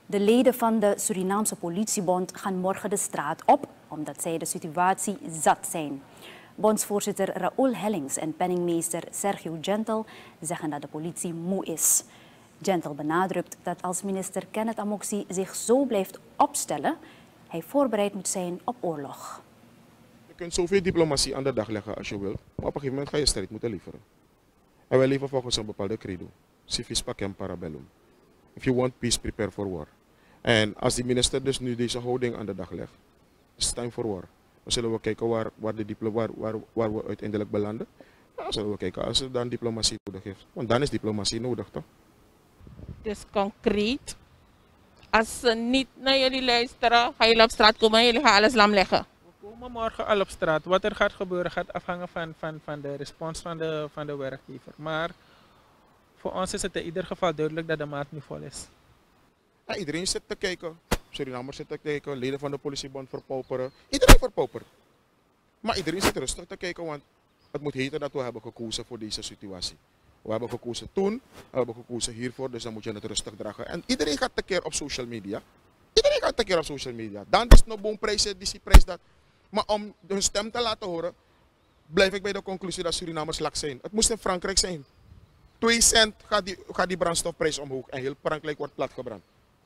De leden van de Surinaamse politiebond gaan morgen de straat op, omdat zij de situatie zat zijn. Bondsvoorzitter Raoul Hellings en penningmeester Sergio Gentle zeggen dat de politie moe is. Gentle benadrukt dat als minister Kenneth Amoxie zich zo blijft opstellen, hij voorbereid moet zijn op oorlog. Je kunt zoveel diplomatie aan de dag leggen als je wil, maar op een gegeven moment ga je strijd moeten leveren. En wij leven volgens een bepaalde credo. Si vis pacem para bellum. If you want peace, prepare for war. En als die minister dus nu deze houding aan de dag legt, is het time for war. Dan zullen we kijken waar we uiteindelijk belanden. Dan zullen we kijken als er dan diplomatie nodig heeft. Want dan is diplomatie nodig, toch? Het is concreet. Als ze niet naar jullie luisteren, gaan jullie op straat komen en jullie gaan alles lam leggen. We komen morgen al op straat. Wat er gaat gebeuren gaat afhangen van de respons van de werkgever. Maar voor ons is het in ieder geval duidelijk dat de maat nu vol is. Ja, iedereen zit te kijken. Surinamers zitten te kijken, leden van de politiebond verpauperen. Iedereen verpaupert. Maar iedereen zit rustig te kijken, want het moet heten dat we hebben gekozen voor deze situatie. We hebben gekozen toen, we hebben gekozen hiervoor, dus dan moet je het rustig dragen. En iedereen gaat tekeer op social media. Iedereen gaat tekeer op social media. Dan is het nog boomprijs, die prijs dat. Maar om hun stem te laten horen, blijf ik bij de conclusie dat Surinamers lak zijn. Het moest in Frankrijk zijn. 2 cent gaat die brandstofprijs omhoog en heel Frankrijk wordt platgebrand.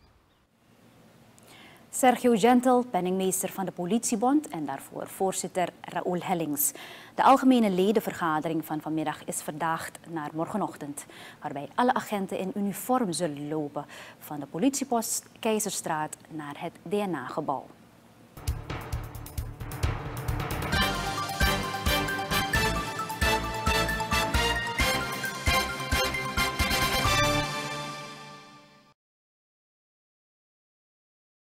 Sergio Gentle, penningmeester van de politiebond en daarvoor voorzitter Raoul Hellings. De algemene ledenvergadering van vanmiddag is verdaagd naar morgenochtend, waarbij alle agenten in uniform zullen lopen van de politiepost Keizerstraat naar het DNA-gebouw.